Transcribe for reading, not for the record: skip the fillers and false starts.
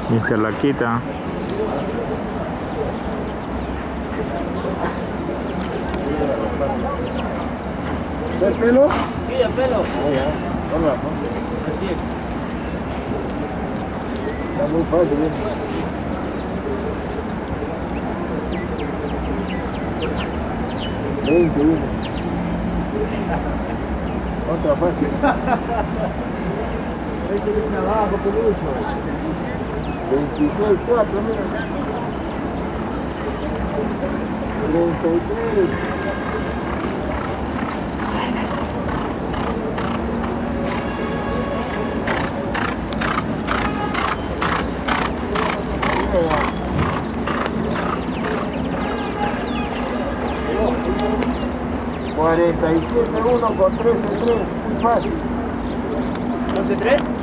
Mr. Laquita. ¿De pelo? Sí, de pelo. Oh, ya. Hola, ¿no? Así es. Está muy fácil, ¿eh? Otra fácil. Ese viene abajo, pelucho. 26, 4, mira. 33. Mira. 47, 1 con 13, 3. Muy fácil. 11-3.